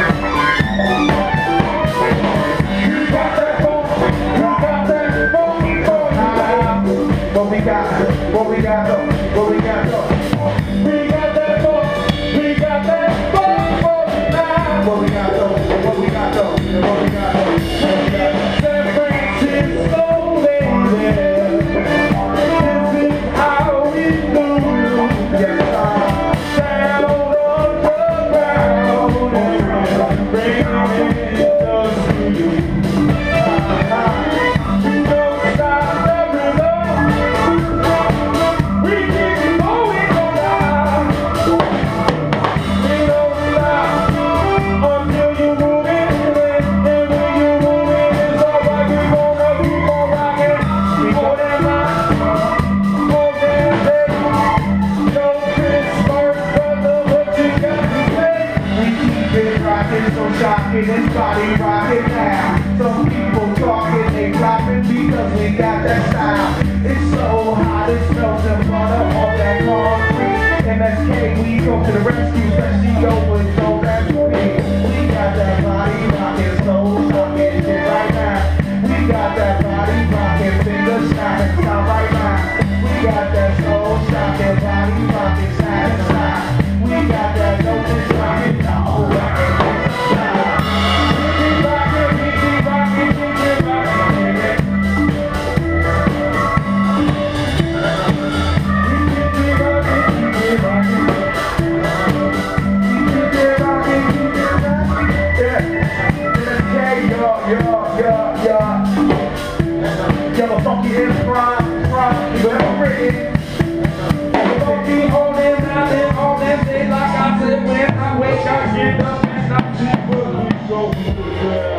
This body rocking now. Some people talking, they dropping because we got that style. It's so hot, it smells and butter on that concrete. MSK, we go to the rescue, especially with no that speed. We got that body rocking, soul shocking shit right now. We got that body rocking, finger snapping sound right now. We got that soul shocking, body rocking, satisfied. We got that notice rocking, no rocking. When I wake, I get up and I see where we go.